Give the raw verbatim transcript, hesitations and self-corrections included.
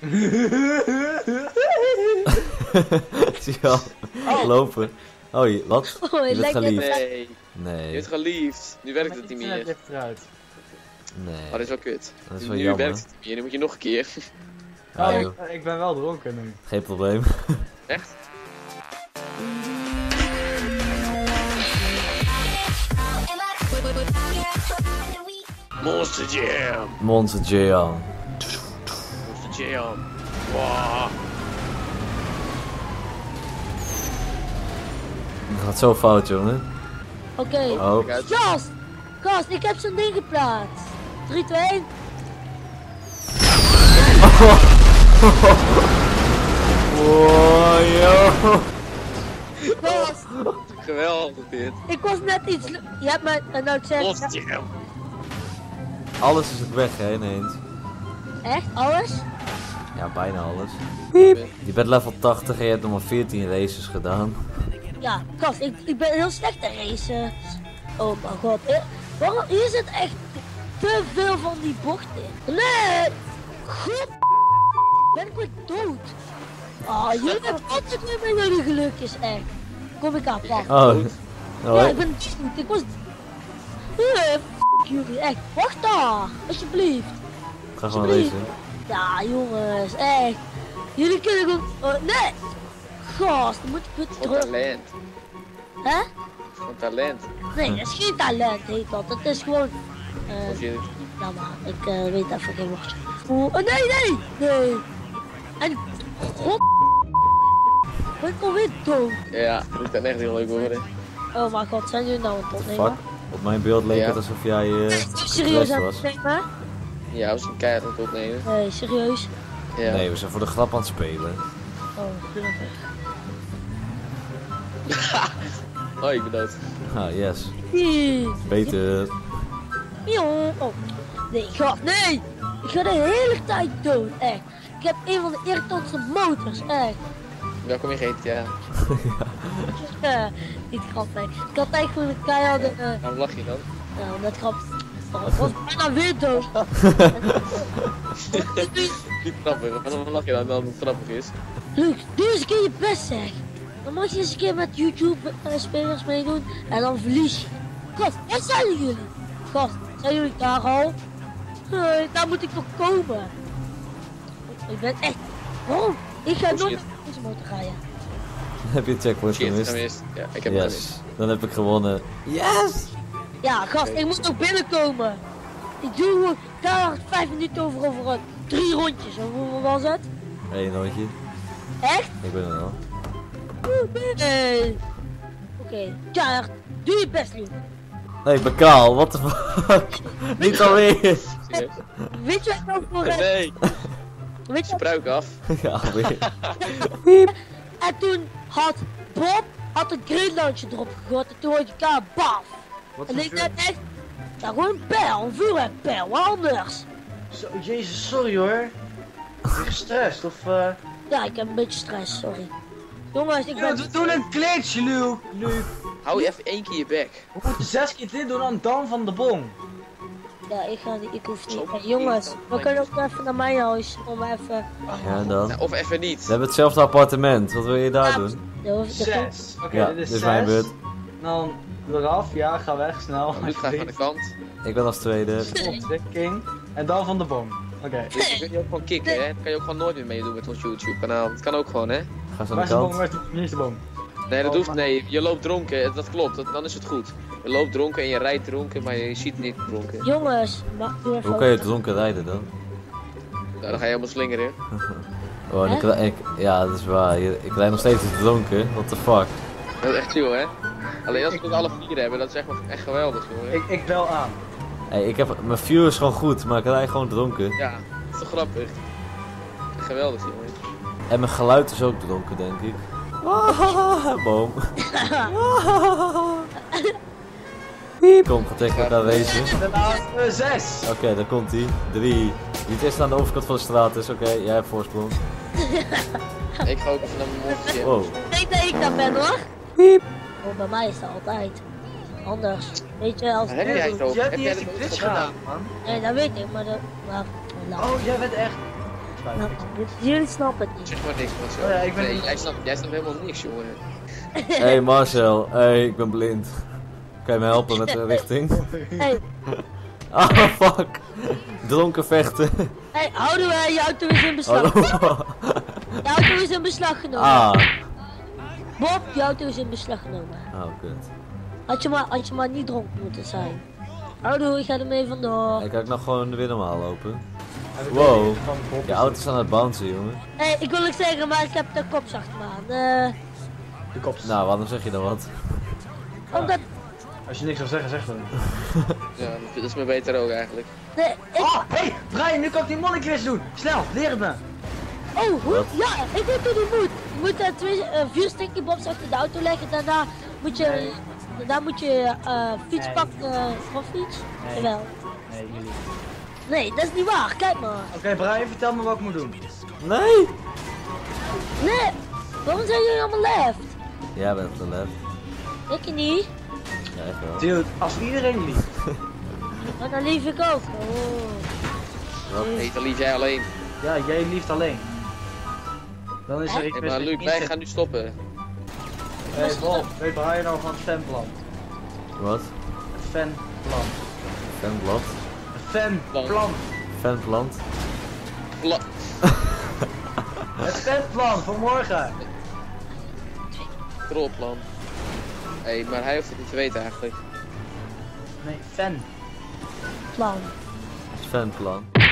Zie je al? Oh. Lopen. Oh, je, wat? Oh, Je het bent lijkt geliefd. net- Nee, je Nee, bent geliefd. Nu werkt het niet Internet meer. ligt eruit. nee. Oh, dat is wel kut. Dat is wel Nu jammer. werkt het niet meer, nu moet je nog een keer. Ja, Oh, joh. ik, ik ben wel dronken nu. Geen probleem. Echt? Monster Jam! Monster Jam. Monster Jam! Wow! Het gaat zo fout, jongen. Oké. Oh. Kijk uit. Gast! Gast, ik heb zo'n ding geplaatst. drie, twee, één. Wow, joh. Gast, Geweldig dit. ik was net iets... lu- Je hebt me uh, nou gezegd... Monster Jam! Alles is ook weg, hè, ineens. Echt? Alles? Ja, bijna alles. Je bent level tachtig en je hebt nog maar veertien races gedaan. Ja, gast, ik, ik ben heel slecht in racen. Oh mijn god. Eh, waarom? Hier zit echt te veel van die bochten in. Nee! God! Ben ik weer dood? Ah, jullie hebben altijd weer met jullie gelukjes, echt. Kom ik aan, wacht. Oh. Ja, Oh, ik ben dood. Ik was... Nee, f*** jullie, echt. Wacht daar, alsjeblieft. ga gewoon alsjeblieft. racen. Ja, jongens, echt. Jullie kunnen gewoon... Oh, nee! Gast, dan moet ik weer Gewoon terug. talent. Hè? Gewoon talent. Nee, dat is geen talent, heet dat. Dat is gewoon... eh Of je... nou maar, ik eh, weet even geen woordje. Oeh, oh, nee, nee, nee. En... God... Ben ik alweer dood? Ja, dit kan echt heel leuk worden. Oh mijn god, zijn jullie nou aan het opnemen? Fuck. Op mijn beeld leek Ja. het alsof jij eh Nee, serieus aan was. het opnemen? Ja, we zijn keihard aan het opnemen. Nee, serieus? Ja. Nee, we zijn voor de grap aan het spelen. Oh, gelukkig. Oh, ik ben dood. Ah, yes. Nee. Beter. Joh. Oh. Nee, gast, nee! Ik ga de hele tijd dood, echt. Ik heb een van de irritantste motors, echt. Welkom in G T A. Eh, niet grappig. Ik had echt gewoon een keiharde... eh Waarom lach je dan? nou, net grap. Oh, ik was bijna weer dood. Niet grappig, waarom lach je dan dat het grappig is? Luc, doe eens een keer je best, zeg. Dan mag je eens een keer met YouTube-spelers meedoen en dan verlies je. Gast, waar zijn jullie? Gast, zijn jullie daar al? Nee, daar moet ik toch komen. Ik ben echt... Waarom? Ik ga Oh, nooit shit. met deze motor rijden. Heb je een checkpoint Shit, gemist? gemist. Ja, ik heb hem gemist. Yes. Dan heb ik gewonnen. Yes! Ja, gast, ik moet nog binnenkomen. Ik doe gewoon daar vijf minuten over over eh, drie rondjes. Of hoeveel was het? Eén nooitje. Echt? Ik ben er al. Nee. Oké, ja, doe je best, Luc. Nee, ik ben kaal. What the fuck? Niet alweer. Serieus? Weet je wat ik nou voor heb? Nee, Weet je spruik af. Ja, alweer. En toen had Bob had een green launcher erop gegooid en toen hoorde je elkaar baf. Wat En voor ik vuur? dacht echt, ja gewoon een pijl, een vuurwerkpijl, wat anders. Zo, jezus, sorry hoor. Ben je gestrest of... eh Ja, ik heb een beetje stress, sorry. Jongens, ik Ja, ben... we doen een glitch, Luke. Luke. Hou je even één keer je bek. We moeten zes keer dit doen aan Dan van de Bom. Ja, ik ga niet, ik hoef niet. Zo. Hey, jongens, we kunnen ook even naar mijn huis om even... Ja, en dan? Nou, of even niet. We hebben hetzelfde appartement. Wat wil je daar doen? Ja, hoef ik dat ook. Zes. Oké, Ja, dit dit is is zes. mijn beurt. Dan eraf, ja, ga weg, snel. Luc gaat aan de kant. Ik ben als tweede. Ontdekking. En Dan van de Bom. Oké. Dus dan kun je ook gewoon kicken, hè. Dan kan je ook gewoon nooit meer meedoen met ons YouTube kanaal. Dat kan ook gewoon, hè. Ga zo Waar aan is de de boom? kant. Waar is de boom? Hier is de boom. Nee, dat Oh, hoeft, maar- nee. Je loopt dronken, dat klopt. Dat, dan is het goed. Je loopt dronken en je rijdt dronken, maar je ziet niet dronken. Jongens, ma doe even... Hoe kan je dronken rijden dan? Nou, dan ga je helemaal slingeren. Oh, en ik, Hè? ik, ja, dat is waar. Je- Ik rijd nog steeds dronken. What the fuck? Dat is echt chill, hè. Alleen als we het alle vier hebben, dat is echt, wel echt geweldig, jongen. Ik, ik bel aan. Hey, ik heb, mijn view is gewoon goed, maar ik rijd gewoon dronken. Ja, dat is toch grappig. Geweldig, jongen. En mijn geluid is ook dronken, denk ik. Boom. Kom, ga tegen elkaar racen. De laatste zes. Oké, daar komt hij. Drie. Wie het eerst aan de overkant van de straat is. Oké, jij hebt voorsprong. Ik ga ook even naar mijn mondje. Wow. Ik denk dat ik daar ben, hoor. Oh, bij mij is dat altijd. Anders. Weet je, als... Waar heb jij het over? Jij hebt Heb niet jij eens dat een ooit glitch gedaan? gedaan, man. Nee, dat weet ik, maar dat... Maar, nou. Oh, jij bent echt... spijt Nou, niks. dit- jullie snappen het niet. Zeg maar niks, Marcel. Oh ja, ik ben- Nee, jij snapt, jij snapt helemaal niks, jongen. Hé hey Marcel, hé, hey, ik ben blind. Kan je me helpen met de richting? Hey, Ah, fuck. Dronken vechten. hey, houden wij, je auto is in beslag. Hallo. Je auto is in beslag genomen. Ah. Bob, je auto is in beslag genomen. Oh, kut. Had je maar, had je maar niet dronken moeten zijn. Houdoe, ik ga ermee vandoor. Ik kan ik nog gewoon weer normaal lopen. Heb ik Wow. weet van Bob. Je auto is aan het bouncen, jongen. Hé, hey, ik wil het zeggen, maar ik heb de kop zacht aan. Eh, De kop. Nou, waarom zeg je dan wat? omdat, Als je niks wil zeggen, zeg dan. Ja, dat is me beter ook eigenlijk. nee, ik, Oh, hé, hey, Brian, nu kan ik die monnikquiz doen. Snel, leer het me. oh, hoe, Wat? ja, ik weet hoe die moet. Je moet uh, twee, uh, vier sticky bombs achter de auto leggen, daarna moet je, Nee. daarna moet je uh, fiets Nee. pakken, uh, van fiets. Nee. Jawel. Nee, jullie. Nee, dat is niet waar, kijk maar. Oké, Brian, vertel me wat ik moet doen. Nee! Nee, waarom zijn jullie allemaal left? Jij bent de left. Ik niet, Ja, echt wel. Dude, als iedereen lief. maar dan lief ik ook. Oh. Wat? Nee, dan lief jij alleen. Ja, jij lieft alleen. Dan is er... Ik Hey, wist maar dat Luc, ik wij niet- gaan nu stoppen. Hey, Bob, weet Brian nou van het fanplan? Wat? Het fanplan. Fanblad? Het fanplan. Fanplant? Pla Het fanplan voor morgen. Trollplan. Hé, hey, maar hij hoeft het niet te weten eigenlijk. Nee, fan. Plan. Fanplan.